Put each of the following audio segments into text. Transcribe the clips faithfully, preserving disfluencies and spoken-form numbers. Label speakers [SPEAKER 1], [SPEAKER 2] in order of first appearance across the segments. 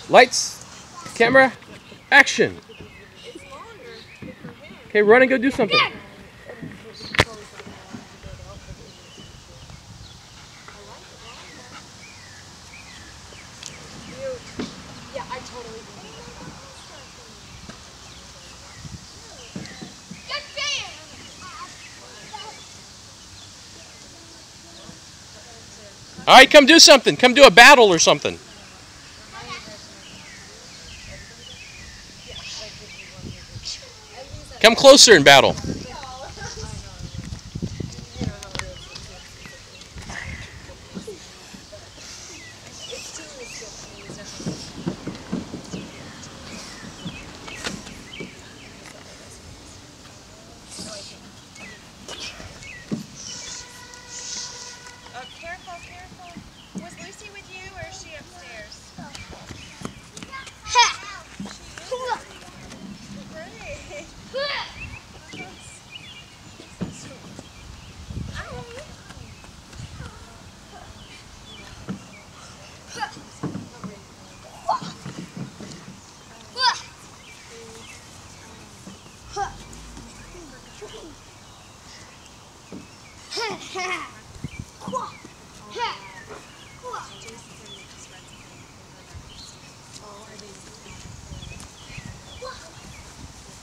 [SPEAKER 1] Lights, camera, action. Okay, run and go do something.
[SPEAKER 2] Yeah, I totally
[SPEAKER 1] All right, come do something. Come do a battle or something. Come closer and battle.
[SPEAKER 2] Oh, careful, careful. Was Lucy with you or is she upstairs?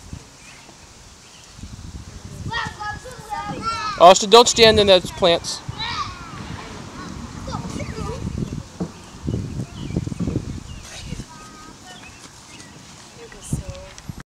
[SPEAKER 1] Austin, don't stand in those plants.